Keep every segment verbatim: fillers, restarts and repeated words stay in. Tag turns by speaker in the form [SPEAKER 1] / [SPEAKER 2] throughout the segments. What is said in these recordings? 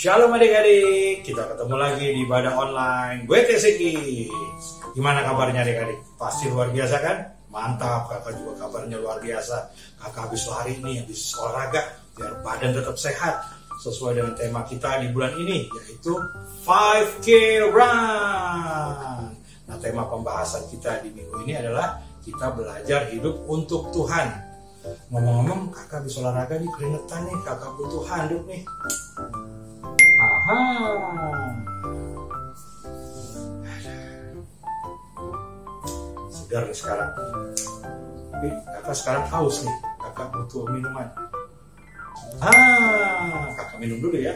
[SPEAKER 1] Shalom adik-adik, kita ketemu lagi di ibadah online W T C Kids. Gimana kabarnya adik-adik? Pasti luar biasa kan? Mantap, kakak juga kabarnya luar biasa. Kakak habis lari nih, habis olahraga, biar badan tetap sehat. Sesuai dengan tema kita di bulan ini, yaitu five K Run. Nah, tema pembahasan kita di minggu ini adalah kita belajar hidup untuk Tuhan. Ngomong-ngomong, kakak habis olahraga nih, keringetan nih, kakak butuh handuk nih. Aha. Segar nih sekarang. Tapi kakak sekarang haus nih. Kakak butuh minuman. Ah, kakak minum dulu ya.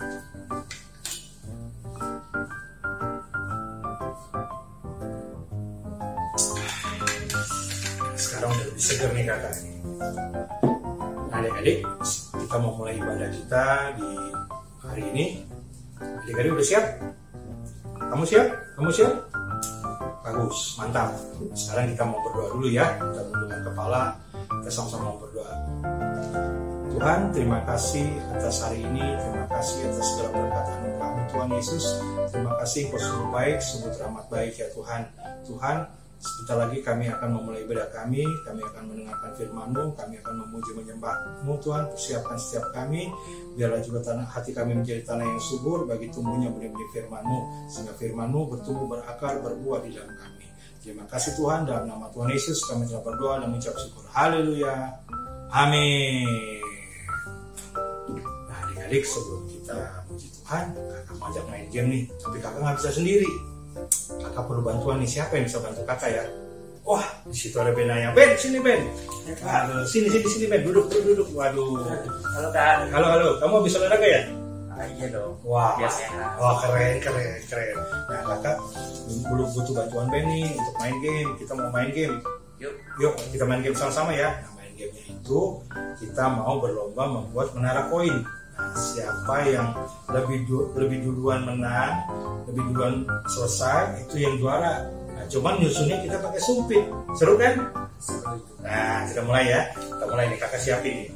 [SPEAKER 1] Sekarang udah lebih segar nih kakak. Nah, adik-adik, kita mau mulai ibadah kita di hari ini. Adik-adik udah siap? Kamu siap? Kamu siap? Bagus, mantap. Sekarang kita mau berdoa dulu ya. Kita tundukkan kepala, kita sama-sama mau berdoa. Tuhan, terima kasih atas hari ini. Terima kasih atas segala berkat anugerah-Mu Tuhan Yesus. Terima kasih Kau sungguh baik, sungguh teramat baik ya Tuhan. Tuhan, sebentar lagi kami akan memulai ibadah kami, kami akan mendengarkan firman-Mu, kami akan memuji menyembah-Mu Tuhan. Persiapkan setiap kami, biarlah juga tanah hati kami menjadi tanah yang subur bagi tumbuhnya benih-benih firman-Mu, sehingga firman-Mu bertumbuh berakar berbuah di dalam kami. Terima kasih Tuhan, dalam nama Tuhan Yesus kami telah berdoa dan mengucap syukur. Haleluya, amin. Nah adik-adik, sebelum kita puji Tuhan, kakak mau ajak main game nih, tapi kakak nggak bisa sendiri. Kakak perlu bantuan nih, siapa yang bisa bantu kakak ya? Wah, di situ ada Benaya. Ben, sini Ben. Aduh, sini sini sini Ben, duduk duduk duduk. Waduh.
[SPEAKER 2] Halo Kak.
[SPEAKER 1] Halo halo, kamu habis olahraga ya?
[SPEAKER 2] Ah, iya dong.
[SPEAKER 1] Wah.
[SPEAKER 2] Biasanya.
[SPEAKER 1] Wah, keren keren keren. Nah, kakak belum butuh bantuan Ben nih untuk main game. Kita mau main game.
[SPEAKER 2] Yuk.
[SPEAKER 1] Yuk, kita main game sama-sama ya. Nah, main gamenya itu kita mau berlomba membuat menara koin. Nah, siapa yang lebih du lebih duluan menang, lebih duluan selesai, itu yang juara. Nah, cuman nyusunnya kita pakai sumpit. Seru kan?
[SPEAKER 2] Seru.
[SPEAKER 1] Nah, kita mulai ya. Kita mulai nih, kakak siapin nih.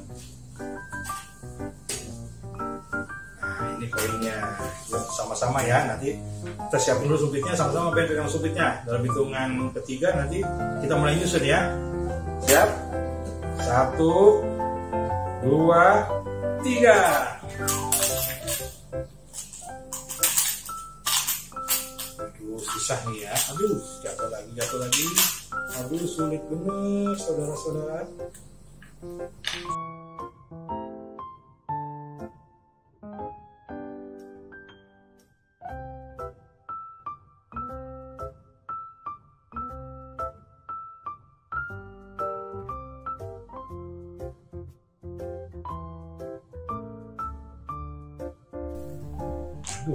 [SPEAKER 1] Nah, ini koinnya. Yuk, sama-sama ya. Nanti kita siapin dulu sumpitnya, sama-sama Ben pegang sumpitnya. Dalam hitungan ketiga nanti kita mulai nyusun ya. Siap? Satu, dua, tiga. Aduh, susah nih ya. Aduh, jatuh lagi, jatuh lagi. Aduh, sulit bener, saudara-saudara. Aduh,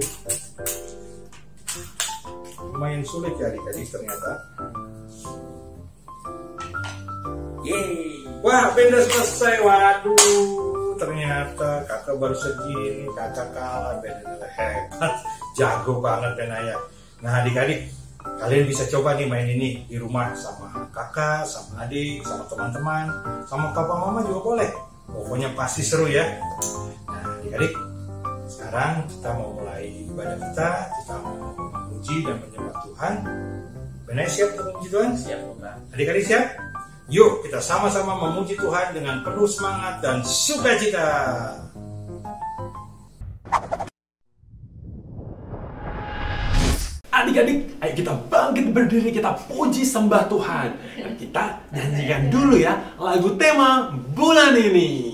[SPEAKER 1] lumayan sulit ya adik-adik ternyata.
[SPEAKER 2] Yeay.
[SPEAKER 1] Wah, Ben udah selesai. Waduh, ternyata kakak baru segini, kakak kalah. Ben udah hebat, jago banget Ben Ayah. Nah adik-adik, kalian bisa coba nih main ini di rumah sama kakak, sama adik, sama teman-teman, sama papa mama juga boleh. Pokoknya pasti seru ya. Nah adik-adik, sekarang kita mau mulai ibadah kita, kita mau memuji dan menyembah Tuhan. Benar siap untuk memuji Tuhan?
[SPEAKER 2] Siap Kak.
[SPEAKER 1] Adik-adik siap? Yuk kita sama-sama memuji Tuhan dengan penuh semangat dan sukacita.
[SPEAKER 3] Adik-adik, ayo kita bangkit berdiri, kita puji sembah Tuhan. Dan kita nyanyikan dulu ya lagu tema bulan ini.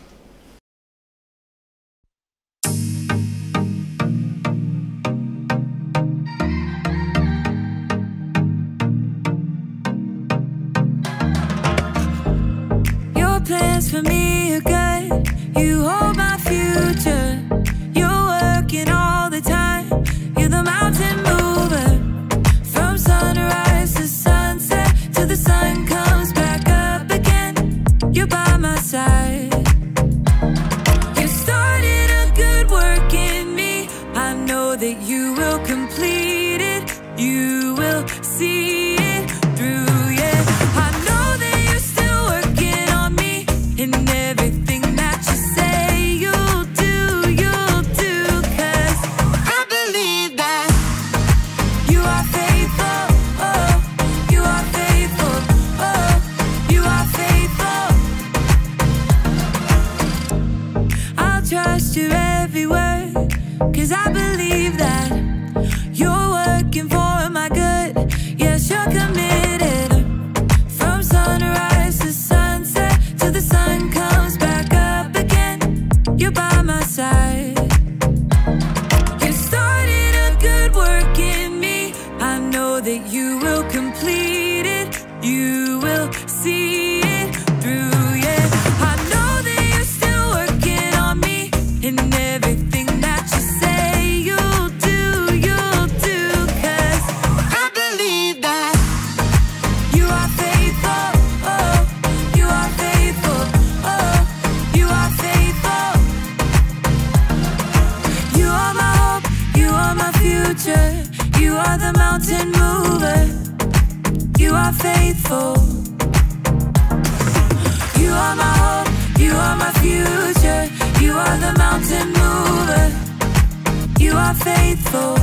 [SPEAKER 4] For me you're good, you hold my future. You're working all the time, you're the mountain mover. From sunrise to sunset, till the sun comes back up again, you're by my side. You started a good work in me, I know that you will complete it. You will see it through, yeah. I know that you're still working on me, and everything that you say you 'cause I believe that you're working for my good. Yes, you're committed. From sunrise to sunset, till the sun comes back up again, you're by my side. You started a good work in me, I know that you will complete it. You will see it through, yeah. I know that you're still working on me, and everything that you say you'll do, you'll do. 'Cause I believe that you are faithful, oh, you are faithful, oh, you are faithful. You are my hope, you are my future, you are the mountain mover. You are faithful. You are my hope, you are my future, you are the mountain mover. You are faithful.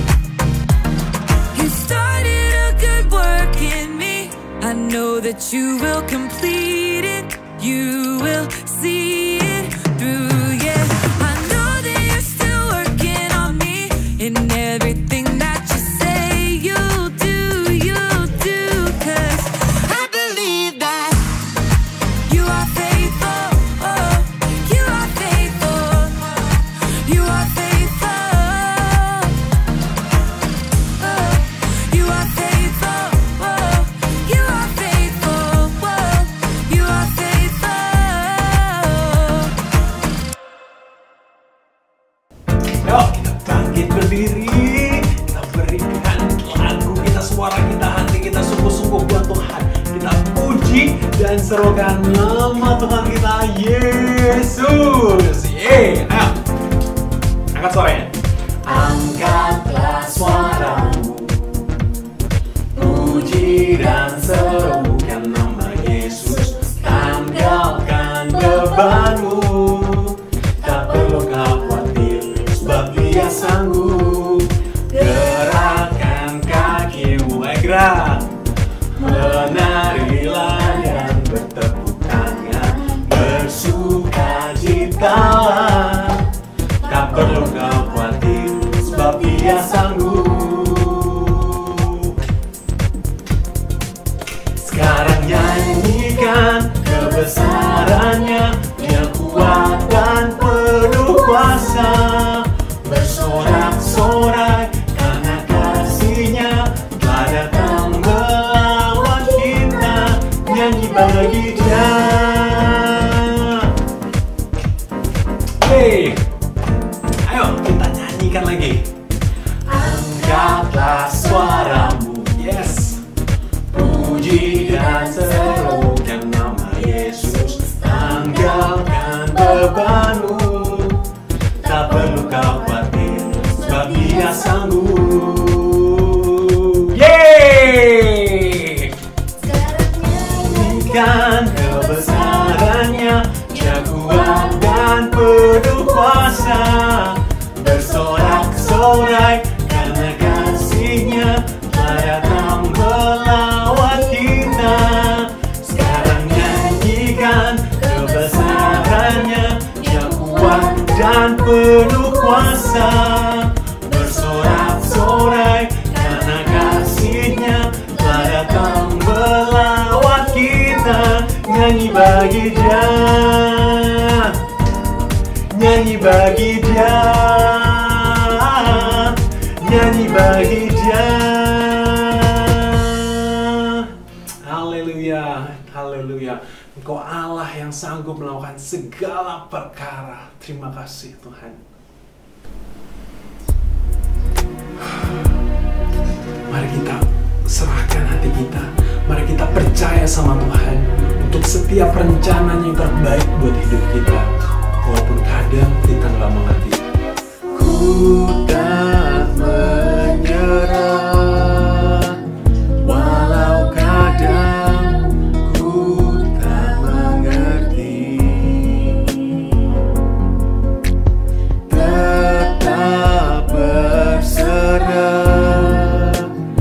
[SPEAKER 4] You started a good work in me, I know that you will complete it. You will see it through, yeah. I know that you're still working on me, in everything that you say you'll do, you'll do. 'Cause I believe that you are faithful, oh, you are faithful, you are faithful, oh, you are faithful, oh, you are faithful, oh, you are faithful.
[SPEAKER 3] Yuk kita bangkit berdiri, kita berikan lagu kita, suara kita, hati kita sungguh-sungguh buat Tuhan. Kita puji dan serukan nama Tuhan kita, Yesus. Yeay, ayo angkat suaranya. Angkatlah suaramu, puji dan serukan nama Yesus. Tanggalkan bebanmu, tak perlu khawatir, sebab Dia sanggup. Gerakkan kakimu, eh gerak, menarilah dan bertepuk tangan, bersukacitalah, tak perlu khawatir, sebab Dia sanggup. Sekarang nyanyikan kebesarannya, Dia kuat dan penuh kuasa. Bersorak-sorai karena kasih-Nya telah datang melawan kita. Nyanyi bagi Dia. Hey, ayo kita nyanyikan lagi. Angkatlah suaramu, yes, puji dan serukan nama Yesus. Tanggalkan bebanmu, tak perlu khawatir, sebab Dia sanggup. Yeay! Nyanyikan kebesarannya, Dia kuat dan penuh kuasa. Bersorak-sorai karena kasih-Nya telah datang melawan kita. Sekarang nyanyikan kebesarannya, Dia kuat dan penuh kuasa. Bersorak-sorai karena kasih-Nya telah datang melawan kita. Nyanyi bagi Dia, nyanyi bagi Dia, nyanyi bagi Dia. Haleluya, haleluya. Engkau Allah yang sanggup melakukan segala perkara. Terima kasih Tuhan. Mari kita serahkan hati kita. Mari kita percaya sama Tuhan untuk setiap rencananya yang terbaik buat hidup kita. Walaupun kadang kita nggak mengerti. Ku tak menyerah, walau kadang ku tak mengerti. Tetap berserah,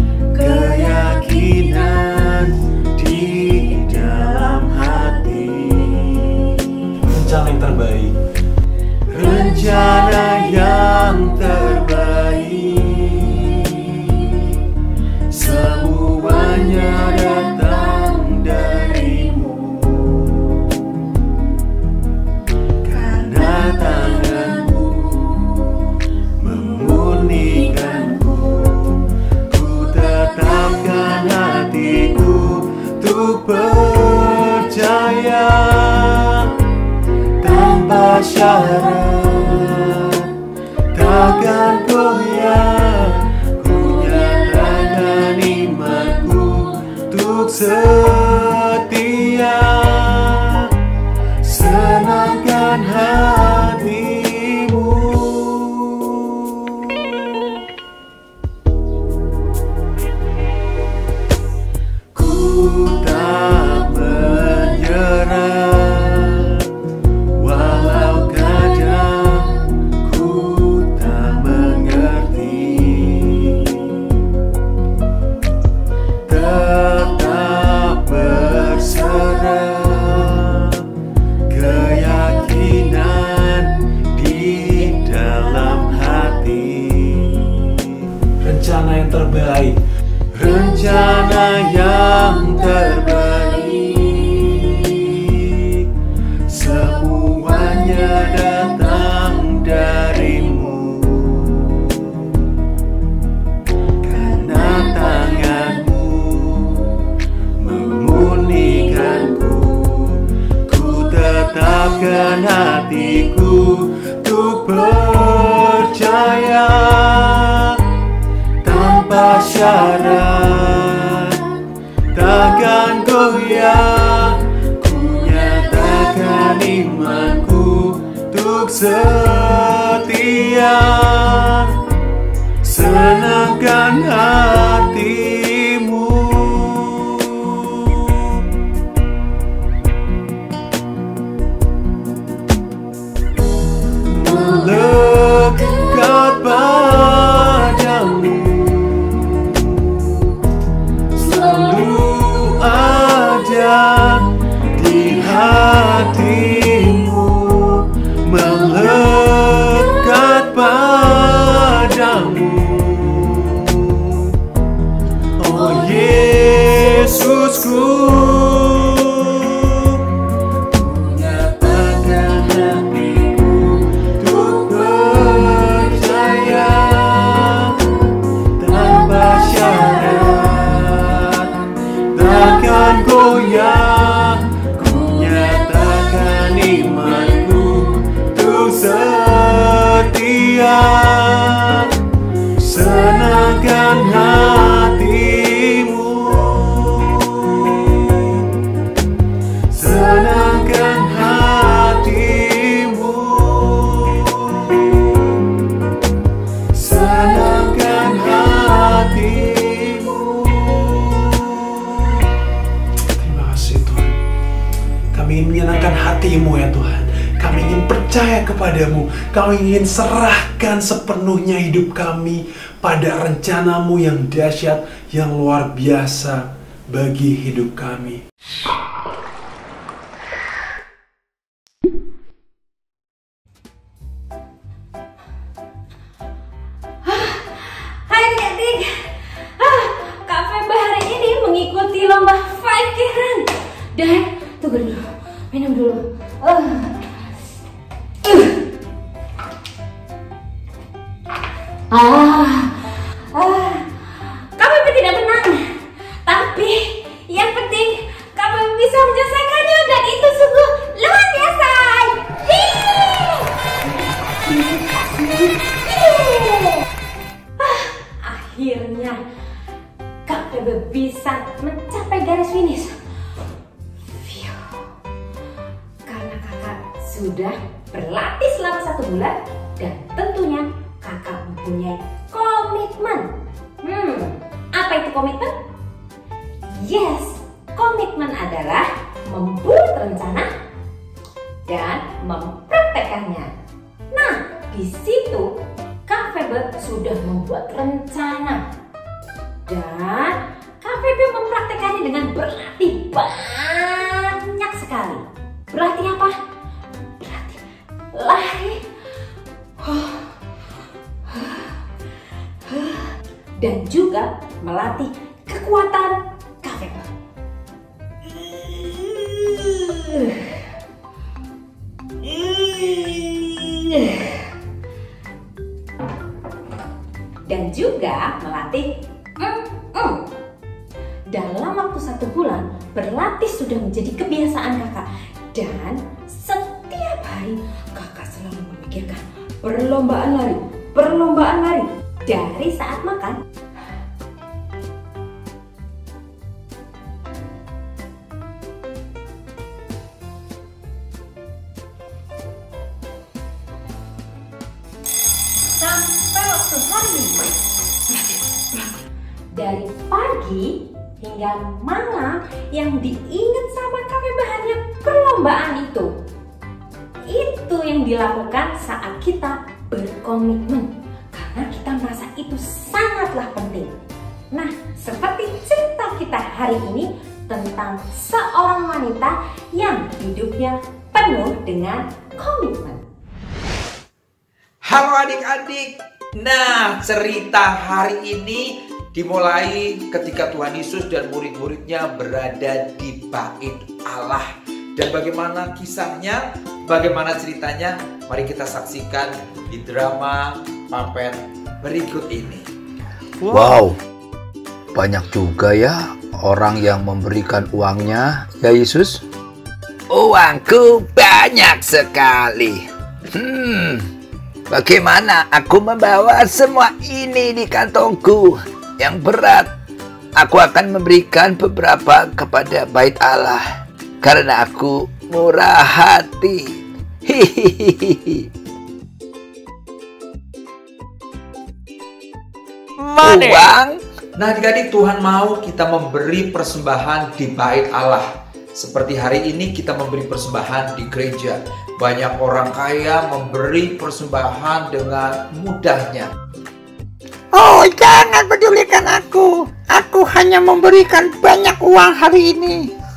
[SPEAKER 3] keyakinan di dalam hati. Rencana yang terbaik, rencana yang yang terbaik, semuanya datang darimu. Karena tanganmu memurnikanku, ku tetapkan hatiku untuk percaya tanpa syarat, takkan goyah. Ku nyatakan imanku untuk setia, senangkan hatimu. Ku tak menyerah, walau kadang ku tak mengerti. Tetap berserah, keyakinan di dalam hati.
[SPEAKER 5] Rencana yang terbaik,
[SPEAKER 3] Rencana yang terbaik, semuanya datang darimu. Karena tanganmu memurnikanku, ku tetapkan hatiku untuk percaya tanpa syarat, takkan goyah. Ku nyatakan imanku untuk setia, senangkan hatimu. Melekat padamu, selalu ada di hatimu. Melekat padamu, oh Yesusku. Nyatakan hatiku untuk percaya tanpa syarat, takkan goyah. Ku nyatakan imanku untuk setia, senangkan hatimu, senangkan hatimu, senangkan hatimu.
[SPEAKER 5] terima kasih Tuhan. Kami ingin menyenangkan hatimu ya Tuhan. Kami ingin percaya kepadamu. Kami ingin serahkan sepenuhnya hidup kami pada rencanamu yang dahsyat, yang luar biasa bagi hidup kami.
[SPEAKER 6] Hai adik-adik, ah, Kak Feba hari ini mengikuti lomba five K Run. Dan tunggu dulu, minum dulu. Uh. Uh. Ah, ah, Kak Feba tidak menang, tapi yang penting Kak Feba bisa menyelesaikannya dan itu sungguh luar biasa. Ah, akhirnya Kak Feba bisa mencapai garis finish. Phew. Karena kakak sudah berlatih selama satu bulan dan tentunya kakak mempunyai komitmen. Hmm, apa itu komitmen? Yes, komitmen adalah membuat rencana dan mempraktekannya. Nah, di situ Kak Feba sudah membuat rencana dan Kak Feba mempraktekannya dengan berlatih banyak sekali. Berlatih apa? Berlatih lari, oh, dan juga melatih kekuatan Kak Feba. Dan juga melatih mm, mm. Dalam waktu satu bulan, berlatih sudah menjadi kebiasaan kakak. Dan setiap hari kakak selalu memikirkan perlombaan lari, perlombaan lari. Dari saat makan sampai waktu hari Minggu. Dari pagi hingga malam, yang diingat sama Kak Feba hanya perlombaan itu. Itu yang dilakukan saat kita berkomitmen, karena kita merasa itu sangatlah penting. Nah, seperti cerita kita hari ini tentang seorang wanita yang hidupnya penuh dengan komitmen.
[SPEAKER 2] Halo adik-adik. Nah, cerita hari ini dimulai ketika Tuhan Yesus dan murid-muridnya berada di Bait Allah. Dan bagaimana kisahnya, bagaimana ceritanya, mari kita saksikan di drama Puppet berikut ini.
[SPEAKER 7] Wow, banyak juga ya orang yang memberikan uangnya, ya Yesus?
[SPEAKER 8] Uangku banyak sekali. Hmm, bagaimana aku membawa semua ini di kantongku yang berat? Aku akan memberikan beberapa kepada Bait Allah karena aku murah hati. Hihihi. Uang?
[SPEAKER 2] Nah adik-adik, Tuhan mau kita memberi persembahan di Bait Allah. Seperti hari ini kita memberi persembahan di gereja. Banyak orang kaya memberi persembahan dengan mudahnya.
[SPEAKER 8] Oh, jangan pedulikan aku. Aku hanya memberikan banyak uang hari ini.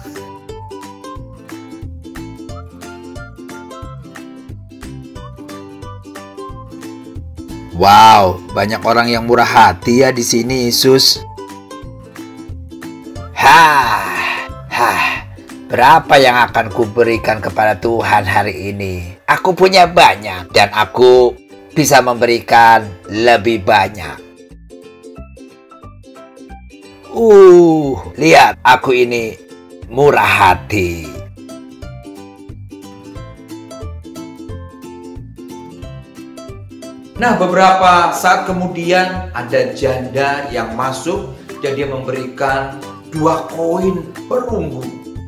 [SPEAKER 7] Wow, banyak orang yang murah hati ya di sini, Yesus.
[SPEAKER 8] Hah, hah. Berapa yang akan kuberikan kepada Tuhan hari ini? Aku punya banyak dan aku bisa memberikan lebih banyak. Uh, lihat aku ini murah hati.
[SPEAKER 2] Nah beberapa saat kemudian ada janda yang masuk dan dia memberikan dua koin perunggu.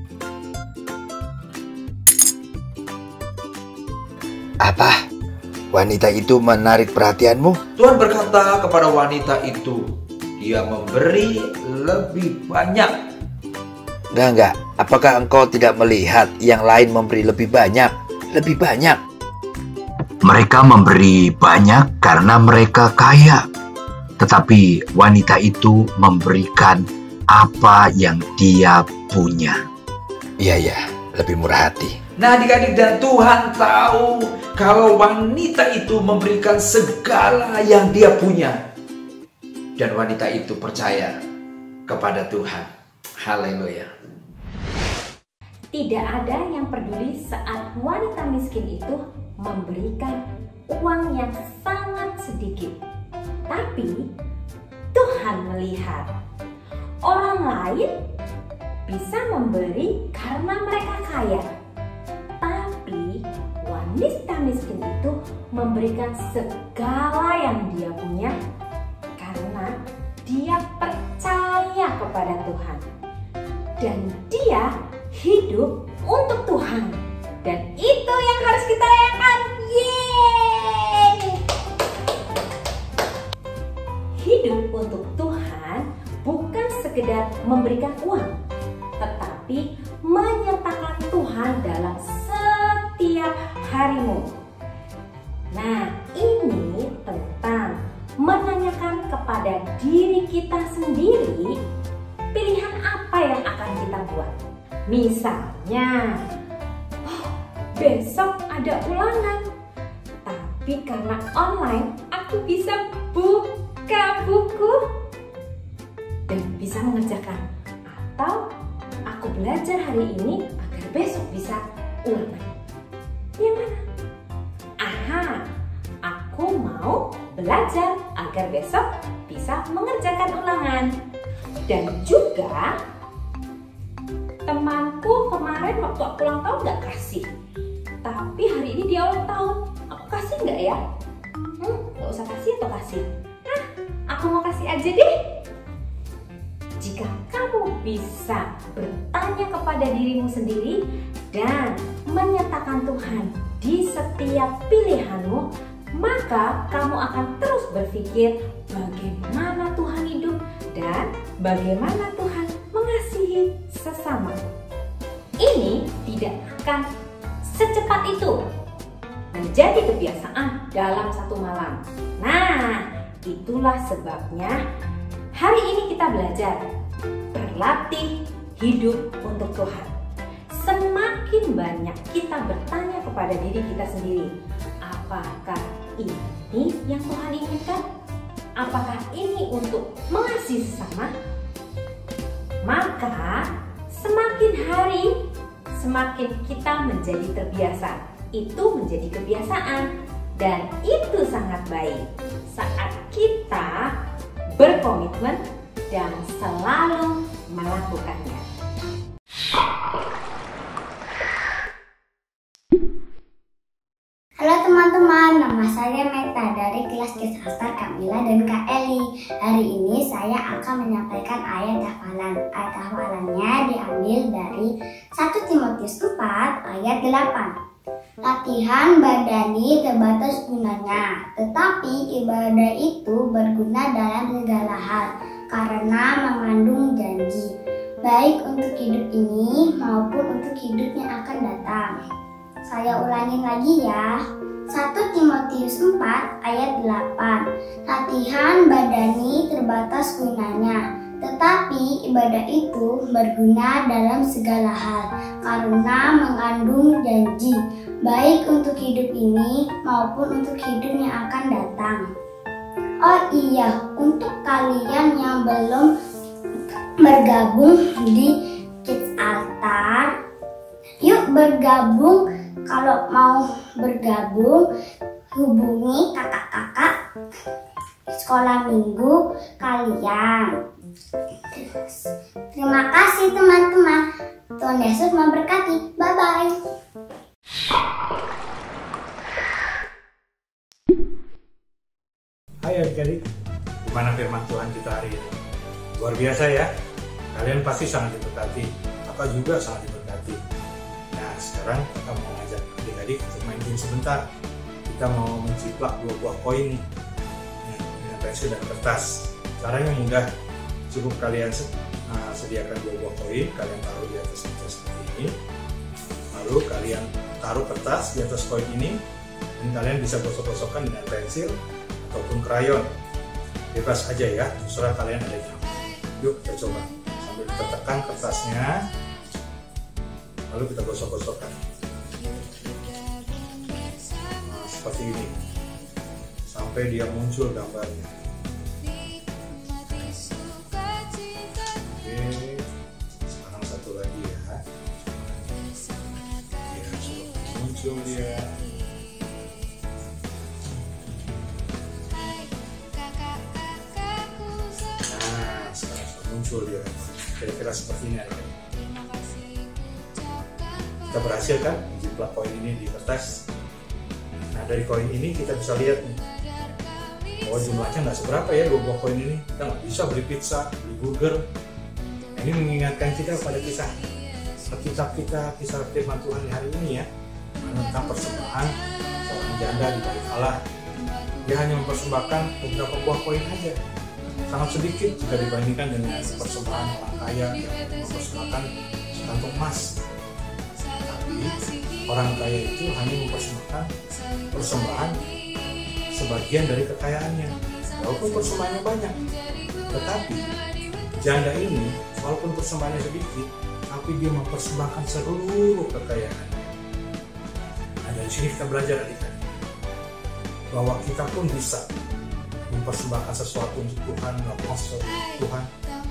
[SPEAKER 7] Apa? Wanita itu menarik perhatianmu?
[SPEAKER 2] Tuhan berkata kepada wanita itu, dia memberi lebih banyak.
[SPEAKER 7] Enggak, enggak. Apakah engkau tidak melihat yang lain memberi lebih banyak? Lebih banyak.
[SPEAKER 9] Mereka memberi banyak karena mereka kaya. Tetapi wanita itu memberikan apa yang dia punya.
[SPEAKER 7] Iya, iya. Lebih murah hati.
[SPEAKER 2] Nah adik-adik, dan Tuhan tahu kalau wanita itu memberikan segala yang dia punya. Dan wanita itu percaya kepada Tuhan. Haleluya.
[SPEAKER 6] Tidak ada yang peduli saat wanita miskin itu memberikan uang yang sangat sedikit. Tapi Tuhan melihat orang lain bisa memberi karena mereka kaya. Tapi wanita miskin itu memberikan segala yang dia punya karena dia percaya kepada Tuhan. Dan dia hidup untuk Tuhan. Dan itu yang harus kita rayakan. Yeay! Hidup untuk Tuhan bukan sekedar memberikan uang, tetapi menyertakan Tuhan dalam setiap harimu. Nah, ini tentang menanyakan kepada diri kita sendiri pilihan apa yang akan kita buat. Misalnya, oh, besok ada ulangan, tapi karena online aku bisa buka buku dan bisa mengerjakan. Atau aku belajar hari ini agar besok bisa ulangan. Yang mana? Aha, aku mau belajar agar besok bisa mengerjakan ulangan. Dan juga temanku kemarin waktu aku ulang tahun nggak kasih, tapi hari ini dia ulang tahun, aku kasih nggak ya? Hmm, nggak usah kasih atau kasih? Nah, aku mau kasih aja deh. Jika kamu bisa bertanya kepada dirimu sendiri dan menyatakan Tuhan di setiap pilihanmu, maka kamu akan terus berpikir bagaimana Tuhan hidup dan bagaimana Tuhan mengasihi sesama. Ini tidak akan secepat itu menjadi kebiasaan dalam satu malam. Nah, itulah sebabnya hari ini kita belajar berlatih hidup untuk Tuhan. Semakin banyak kita bertanya kepada diri kita sendiri, apakah ini yang Tuhan inginkan? Apakah ini untuk mengasihi sesama? Maka semakin hari semakin kita menjadi terbiasa. Itu menjadi kebiasaan dan itu sangat baik saat kita berkomitmen dan selalu melakukannya.
[SPEAKER 10] Halo teman-teman, nama saya Meta dari kelas Kisah Kamila dan Kak Eli. Hari ini saya akan menyampaikan ayat hafalan. Ayat hafalannya diambil dari satu Timotius empat ayat delapan. Latihan badani terbatas gunanya, tetapi ibadah itu berguna dalam segala hal karena mengandung janji, baik untuk hidup ini maupun untuk hidup yang akan datang. Saya ulangin lagi ya. satu Timotius empat ayat delapan. Latihan badani terbatas gunanya, tetapi ibadah itu berguna dalam segala hal karena mengandung janji, baik untuk hidup ini maupun untuk hidup yang akan datang. Oh iya, untuk kalian yang belum bergabung di Kids Altar, yuk bergabung. Kalau mau bergabung, hubungi kakak-kakak sekolah minggu kalian. Terima kasih teman-teman. Tuhan Yesus memberkati. Bye-bye.
[SPEAKER 1] Hai adik-adik, gimana firman Tuhan kita hari ini? Luar biasa ya. Kalian pasti sangat diberkati. Kakak juga sangat diberkati. Nah, sekarang kita mau ngajak adik-adik untuk main game sebentar. Kita mau menciplak dua buah koin nih, nah, dengan pensil dan kertas. Caranya mudah, cukup kalian uh, sediakan dua buah koin, kalian taruh di atas meja seperti ini. Lalu kalian taruh kertas di atas koin ini, dan kalian bisa gosok-gosokkan dengan pensil ataupun krayon. Bebas aja ya, terserah kalian ada yang. Yuk kita coba sambil kita tekan kertasnya. Lalu kita gosok-gosokkan nah, seperti ini sampai dia muncul gambarnya. Oke, sekarang satu lagi ya. Ya, muncul dia. Nah, sekarang muncul dia. Kira-kira seperti ini aja. Kita berhasil kan menjiplak koin ini di kertas. Nah, dari koin ini kita bisa lihat nih bahwa jumlahnya nggak seberapa ya dua buah koin ini. Kita nggak bisa beli pizza, beli burger. Nah, ini mengingatkan kita pada kisah Alkitab kita, kisah firman Tuhan hari ini ya, tentang persembahan seorang janda di bait Allah. Dia hanya mempersembahkan beberapa buah koin aja, sangat sedikit jika dibandingkan dengan persembahan orang kaya yang mempersembahkan sekantung emas. Orang kaya itu hanya mempersembahkan persembahan sebagian dari kekayaannya, walaupun persembahannya banyak. Tetapi janda ini, walaupun persembahannya sedikit, tapi dia mempersembahkan seluruh kekayaannya. Nah, dari sini kita belajar adik-adik bahwa kita pun bisa mempersembahkan sesuatu untuk Tuhan, melakukan sesuatu untuk Tuhan,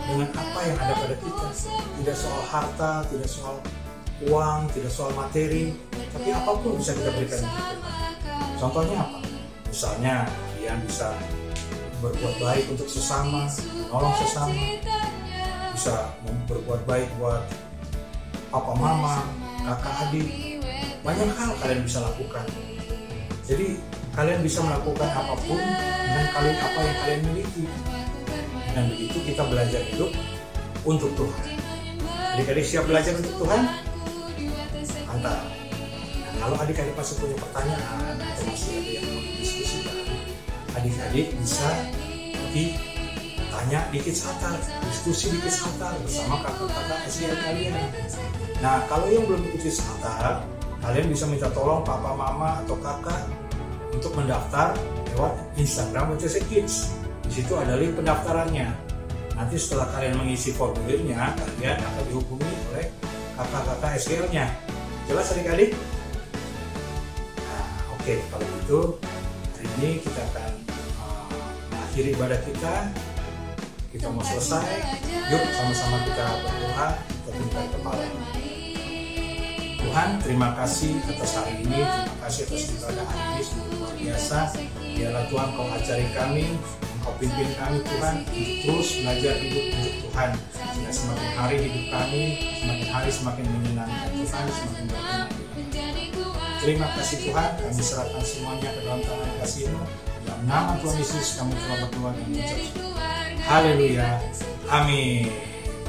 [SPEAKER 1] dengan apa yang ada pada kita. Tidak soal harta, tidak soal uang, tidak soal materi, tapi apapun bisa kita berikan untuk Tuhan. Contohnya apa? Misalnya kalian bisa berbuat baik untuk sesama, menolong sesama, bisa berbuat baik buat papa mama, kakak adik. Banyak hal kalian bisa lakukan. Jadi kalian bisa melakukan apapun dengan kalian apa yang kalian miliki. Dan begitu kita belajar hidup untuk Tuhan. Adik-adik siap belajar untuk Tuhan? Mantap. Nah, kalau adik-adik masih punya pertanyaan atau masih ada yang mau diskusikan, adik-adik bisa ditanya di Kids Altar, diskusi di Kids Altar bersama kakak-kakak S D A kalian. Nah, kalau yang belum ikut Kids Altar, kalian bisa minta tolong papa, mama, atau kakak untuk mendaftar lewat Instagram W T C Kids. Di situ ada link pendaftarannya. Nanti setelah kalian mengisi formulirnya, kalian akan dihubungi oleh kakak-kakak S D L-nya. Jelas adik-adik? Nah, oke, okay. Kalau gitu hari ini kita akan uh, mengakhiri ibadah kita. Kita mau selesai. Yuk sama-sama kita berdoa, kita tinggikan kepala. Tuhan, terima kasih atas hari ini, terima kasih atas ibadah hari ini, sungguh luar biasa. Biarlah Tuhan Kau ajari kami, Kau pimpin kami Tuhan untuk terus belajar hidup untuk Tuhan. Sehingga semakin hari hidup kami, semakin hari semakin menyenangkan Tuhan, semakin berkenan. Terima kasih Tuhan, kami serahkan semuanya ke dalam tangan kasih-Mu. Dalam nama Tuhan Yesus kami telah berdoa dan mengucap syukur. Haleluya, amin.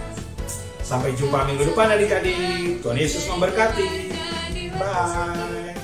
[SPEAKER 1] Sampai jumpa minggu depan adik-adik. Tuhan Yesus memberkati. Bye.